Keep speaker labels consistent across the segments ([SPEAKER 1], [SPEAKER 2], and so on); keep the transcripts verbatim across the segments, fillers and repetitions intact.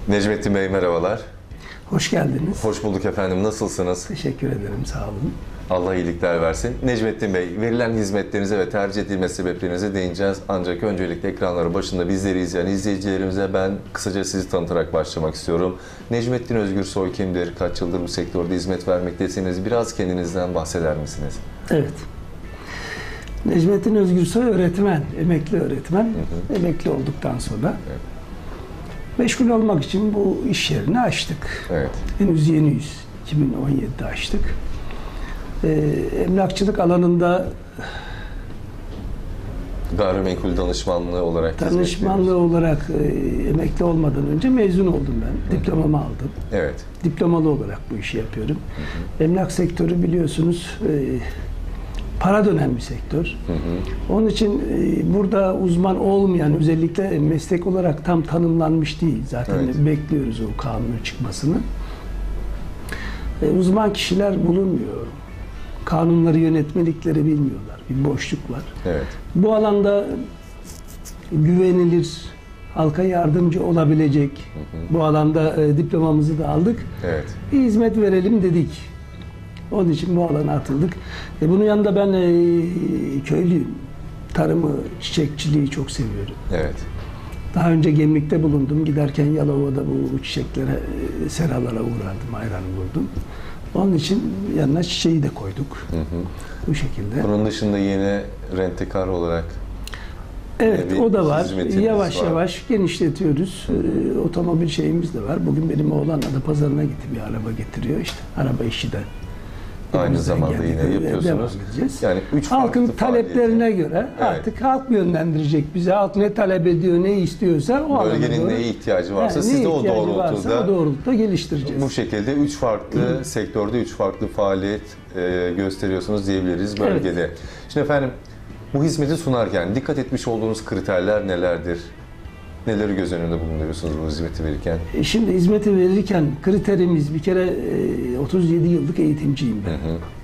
[SPEAKER 1] Necmettin Bey merhabalar.
[SPEAKER 2] Hoş geldiniz.
[SPEAKER 1] Hoş bulduk efendim. Nasılsınız?
[SPEAKER 2] Teşekkür ederim, sağ olun.
[SPEAKER 1] Allah iyilikler versin. Necmettin Bey, verilen hizmetlerinize ve tercih edilme sebeplerinize değineceğiz. Ancak öncelikle ekranları başında bizleri izleyen izleyicilerimize ben kısaca sizi tanıtarak başlamak istiyorum. Necmettin Özgürsoy kimdir? Kaç yıldır bu sektörde hizmet vermektesiniz? Biraz kendinizden bahseder misiniz?
[SPEAKER 2] Evet. Necmettin Özgürsoy öğretmen, emekli öğretmen. Hı hı. Emekli olduktan sonra evet. meşgul olmak için bu iş yerini açtık.
[SPEAKER 1] Evet.
[SPEAKER 2] Henüz yeniyiz. iki bin on yedide açtık. Ee, emlakçılık alanında
[SPEAKER 1] gayrimenkul danışmanlığı olarak
[SPEAKER 2] danışmanlığı olarak e, emekli olmadan önce mezun oldum ben. Hı hı. Diplomamı aldım.
[SPEAKER 1] Evet.
[SPEAKER 2] Diplomalı olarak bu işi yapıyorum. Hı hı. Emlak sektörü biliyorsunuz e, para dönen bir sektör. Hı hı. Onun için e, burada uzman olmayan, özellikle meslek olarak tam tanımlanmış değil. Zaten evet. bekliyoruz o kanunun çıkmasını. E, uzman kişiler bulunmuyor. Kanunları, yönetmelikleri bilmiyorlar. Bir boşluk var.
[SPEAKER 1] Evet.
[SPEAKER 2] Bu alanda güvenilir, halka yardımcı olabilecek, hı hı. bu alanda e, diplomamızı da aldık.
[SPEAKER 1] Evet.
[SPEAKER 2] Bir hizmet verelim dedik. Onun için bu alana atıldık. E, bunun yanında ben e, köylüyüm. Tarımı, çiçekçiliği çok seviyorum.
[SPEAKER 1] Evet.
[SPEAKER 2] Daha önce Gemlik'te bulundum. Giderken Yalova'da bu çiçeklere, e, seralara uğrardım, hayran vurdum. Onun için yanına çiçeği de koyduk. Hı hı. Bu şekilde.
[SPEAKER 1] Bunun dışında yine rentekar olarak
[SPEAKER 2] evet, o da var. Yavaş
[SPEAKER 1] var.
[SPEAKER 2] yavaş genişletiyoruz. Ee, otomobil şeyimiz de var. Bugün benim oğlan Adapazarı'na gitti, bir araba getiriyor işte. Araba işi de.
[SPEAKER 1] Aynı zamanda yine yapıyorsunuz. Yani üç
[SPEAKER 2] halkın taleplerine faaliyeti. göre evet. artık halk yönlendirecek bize. Halk ne talep ediyor, ne istiyorsa o
[SPEAKER 1] bölgenin neye ihtiyacı varsa
[SPEAKER 2] yani
[SPEAKER 1] siz de o doğrultuda,
[SPEAKER 2] varsa, o doğrultuda geliştireceğiz.
[SPEAKER 1] Bu şekilde üç farklı Hı. sektörde üç farklı faaliyet e, gösteriyorsunuz diyebiliriz bölgede. Evet. Şimdi efendim bu hizmeti sunarken dikkat etmiş olduğunuz kriterler nelerdir? Neleri göz önünde bulunduruyorsunuz bu hizmeti verirken?
[SPEAKER 2] Şimdi hizmeti verirken kriterimiz bir kere otuz yedi yıllık eğitimciyim ben. Hı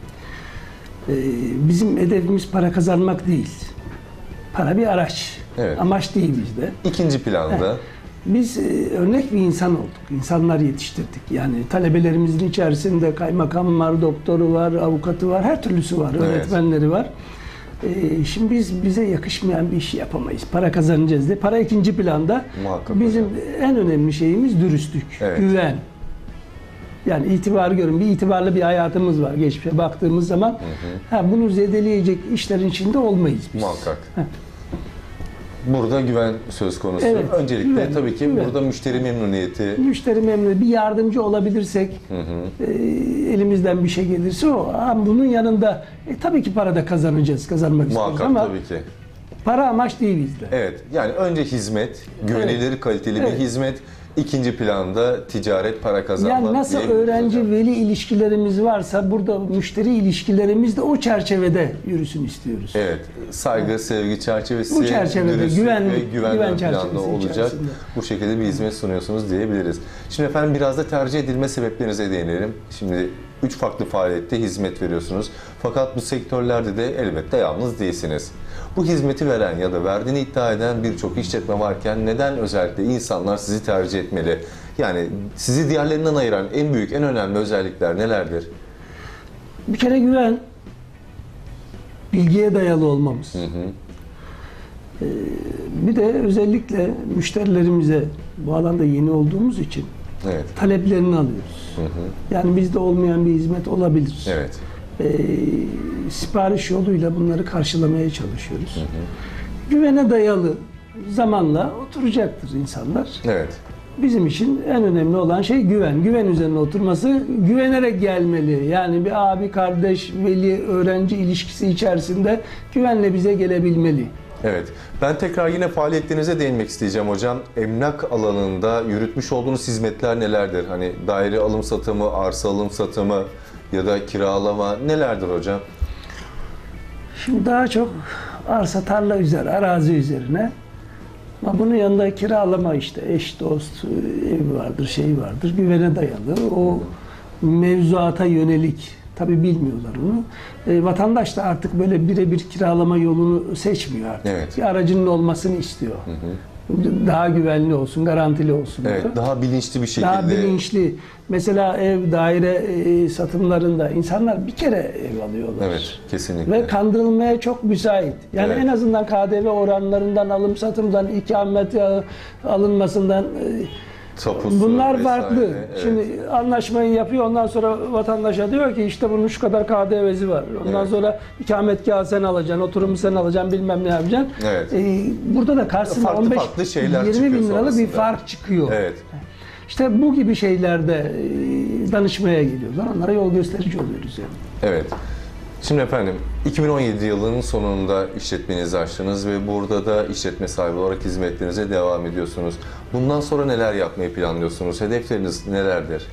[SPEAKER 2] hı. Bizim hedefimiz para kazanmak değil. Para bir araç. Evet. Amaç değil bizde.
[SPEAKER 1] İkinci planda.
[SPEAKER 2] Biz örnek bir insan olduk. İnsanlar yetiştirdik. Yani talebelerimizin içerisinde kaymakam var, doktoru var, avukatı var, her türlüsü var, öğretmenleri evet. var. Şimdi biz bize yakışmayan bir işi yapamayız. Para kazanacağız diye. Para ikinci planda.
[SPEAKER 1] Muhakkak
[SPEAKER 2] bizim
[SPEAKER 1] hocam.
[SPEAKER 2] En önemli şeyimiz dürüstlük, evet. güven. Yani itibarı görün. Bir itibarlı bir hayatımız var. Geçmişe baktığımız zaman hı hı. Ha, bunu zedeleyecek işlerin içinde olmayız biz.
[SPEAKER 1] Muhakkak. Heh. Burada güven söz konusu.
[SPEAKER 2] Evet,
[SPEAKER 1] öncelikle
[SPEAKER 2] güven,
[SPEAKER 1] tabii ki güven. Burada müşteri memnuniyeti.
[SPEAKER 2] Müşteri memnuniyeti. Bir yardımcı olabilirsek, hı hı. E, elimizden bir şey gelirse o. Ama bunun yanında e, tabii ki para da kazanacağız, kazanmak istiyoruz ama
[SPEAKER 1] tabii ki.
[SPEAKER 2] Para amaç değil bizde.
[SPEAKER 1] Evet. Yani önce hizmet, güvenilir, evet. kaliteli evet. bir hizmet. İkinci planda ticaret, para kazanma.
[SPEAKER 2] Yani nasıl öğrenci veli ilişkilerimiz varsa burada müşteri ilişkilerimiz de o çerçevede yürüsün istiyoruz.
[SPEAKER 1] Evet. Saygı, evet. sevgi çerçevesi,
[SPEAKER 2] bu çerçevede güven
[SPEAKER 1] ve güven, güven
[SPEAKER 2] planda
[SPEAKER 1] olacak.
[SPEAKER 2] İçerisinde.
[SPEAKER 1] Bu şekilde bir hizmet sunuyorsunuz diyebiliriz. Şimdi efendim biraz da tercih edilme sebeplerinize değinelim. Şimdi üç farklı faaliyette hizmet veriyorsunuz. Fakat bu sektörlerde de elbette yalnız değilsiniz. Bu hizmeti veren ya da verdiğini iddia eden birçok işletme varken neden özellikle insanlar sizi tercih etmeli? Yani sizi diğerlerinden ayıran en büyük, en önemli özellikler nelerdir?
[SPEAKER 2] Bir kere güven, bilgiye dayalı olmamız. Hı hı. Ee, bir de özellikle müşterilerimize bu alanda yeni olduğumuz için evet. taleplerini alıyoruz. Hı hı. Yani bizde olmayan bir hizmet olabilir.
[SPEAKER 1] Evet.
[SPEAKER 2] E, sipariş yoluyla bunları karşılamaya çalışıyoruz. Hı hı. Güvene dayalı zamanla oturacaktır insanlar.
[SPEAKER 1] Evet.
[SPEAKER 2] Bizim için en önemli olan şey güven. Güven üzerine oturması, güvenerek gelmeli. Yani bir abi, kardeş, veli, öğrenci ilişkisi içerisinde güvenle bize gelebilmeli.
[SPEAKER 1] Evet. Ben tekrar yine faaliyetlerinize değinmek isteyeceğim hocam. Emlak alanında yürütmüş olduğunuz hizmetler nelerdir? Hani daire alım satımı, arsa alım satımı ya da kiralama nelerdir hocam?
[SPEAKER 2] Şimdi daha çok arsa, tarla üzeri, arazi üzerine. Ama bunun yanında kiralama işte eş, dost, evi vardır, şey vardır. Güvene dayalı. O mevzuata yönelik. Tabii bilmiyorlar onu. E, vatandaş da artık böyle birebir kiralama yolunu seçmiyor artık.
[SPEAKER 1] Evet.
[SPEAKER 2] Bir aracının olmasını istiyor. Hı hı. daha güvenli olsun, garantili olsun.
[SPEAKER 1] Evet,
[SPEAKER 2] diyor.
[SPEAKER 1] daha bilinçli bir şekilde.
[SPEAKER 2] Daha bilinçli. Mesela ev, daire e, satımlarında insanlar bir kere ev alıyorlar.
[SPEAKER 1] Evet, kesinlikle.
[SPEAKER 2] Ve kandırılmaya çok müsait. Yani
[SPEAKER 1] Evet.
[SPEAKER 2] en azından K D V oranlarından, alım satımdan, ikamet e, alınmasından e,
[SPEAKER 1] Tapusu
[SPEAKER 2] bunlar
[SPEAKER 1] vesaire,
[SPEAKER 2] farklı.
[SPEAKER 1] evet.
[SPEAKER 2] Şimdi anlaşmayı yapıyor, ondan sonra vatandaşa diyor ki işte bunun şu kadar K D V'si var. Ondan
[SPEAKER 1] Evet.
[SPEAKER 2] sonra ikametgahı sen alacaksın, oturumu sen alacaksın, bilmem ne yapacaksın.
[SPEAKER 1] Evet.
[SPEAKER 2] Ee, burada da karşısına
[SPEAKER 1] Farklı
[SPEAKER 2] on beş
[SPEAKER 1] farklı şeyler
[SPEAKER 2] yirmi
[SPEAKER 1] çıkıyor
[SPEAKER 2] bin liralık bir
[SPEAKER 1] sonrasında.
[SPEAKER 2] fark çıkıyor.
[SPEAKER 1] Evet.
[SPEAKER 2] İşte bu gibi şeylerde e, danışmaya geliyorlar. Onlara yol gösterici oluyoruz yani.
[SPEAKER 1] Evet. Şimdi efendim, iki bin on yedi yılının sonunda işletmenizi açtınız ve burada da işletme sahibi olarak hizmetlerinize devam ediyorsunuz. Bundan sonra neler yapmayı planlıyorsunuz? Hedefleriniz nelerdir?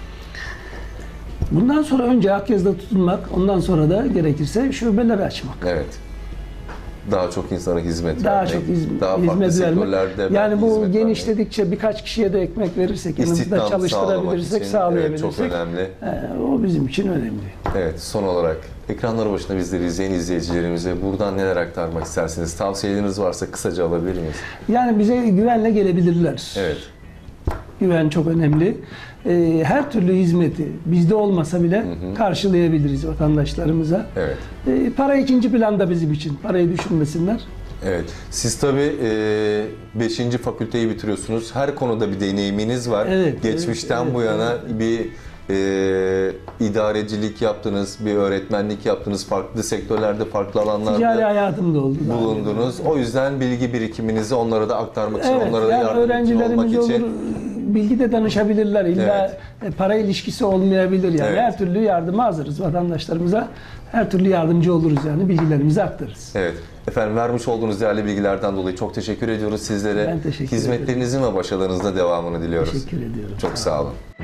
[SPEAKER 2] Bundan sonra önce Akyazı'da tutunmak, ondan sonra da gerekirse şubeleri açmak.
[SPEAKER 1] Evet. Daha çok insana hizmet
[SPEAKER 2] Daha
[SPEAKER 1] vermek,
[SPEAKER 2] çok hizmet,
[SPEAKER 1] daha farklı
[SPEAKER 2] hizmet vermek.
[SPEAKER 1] sektörlerde
[SPEAKER 2] Yani
[SPEAKER 1] belki
[SPEAKER 2] bu
[SPEAKER 1] hizmet
[SPEAKER 2] genişledikçe birkaç kişiye de ekmek verirsek, yanımızda
[SPEAKER 1] İstihdam sağlamak
[SPEAKER 2] çalıştırabilirsek,
[SPEAKER 1] için,
[SPEAKER 2] sağlayabilirsek
[SPEAKER 1] evet, çok önemli.
[SPEAKER 2] e, o bizim için önemli.
[SPEAKER 1] Evet, son olarak ekranları başında bizleri izleyen izleyicilerimize buradan neler aktarmak istersiniz? Tavsiyeleriniz varsa kısaca alabilir miyiz?
[SPEAKER 2] Yani bize güvenle gelebilirler.
[SPEAKER 1] Evet.
[SPEAKER 2] Güven çok önemli. E, her türlü hizmeti bizde olmasa bile karşılayabiliriz vatandaşlarımıza.
[SPEAKER 1] Evet.
[SPEAKER 2] E, para ikinci planda bizim için. Parayı düşünmesinler.
[SPEAKER 1] Evet. Siz tabii beşinci fakülteyi bitiriyorsunuz. Her konuda bir deneyiminiz var.
[SPEAKER 2] Evet,
[SPEAKER 1] Geçmişten
[SPEAKER 2] evet,
[SPEAKER 1] bu
[SPEAKER 2] evet,
[SPEAKER 1] yana bir e, idarecilik yaptınız, bir öğretmenlik yaptınız. Farklı sektörlerde, farklı
[SPEAKER 2] Ticari
[SPEAKER 1] alanlarda
[SPEAKER 2] hayatımda oldu. daha önce.
[SPEAKER 1] bulundunuz. O yüzden bilgi birikiminizi onlara da aktarmak için,
[SPEAKER 2] Evet,
[SPEAKER 1] onlara da
[SPEAKER 2] yani
[SPEAKER 1] yardımcı olmak
[SPEAKER 2] öğrencilerimiz
[SPEAKER 1] için.
[SPEAKER 2] olur, bilgi de danışabilirler. İlla e, para ilişkisi olmayabilir yani.
[SPEAKER 1] Evet.
[SPEAKER 2] Her türlü yardıma hazırız vatandaşlarımıza. Her türlü yardımcı oluruz yani, bilgilerimizi aktarırız.
[SPEAKER 1] Evet. Efendim, vermiş olduğunuz değerli bilgilerden dolayı çok teşekkür ediyoruz sizlere.
[SPEAKER 2] Ben teşekkür ederim.
[SPEAKER 1] Hizmetlerinizin ve başarılarınızda devamını diliyoruz.
[SPEAKER 2] Teşekkür ediyorum.
[SPEAKER 1] Çok sağ olun.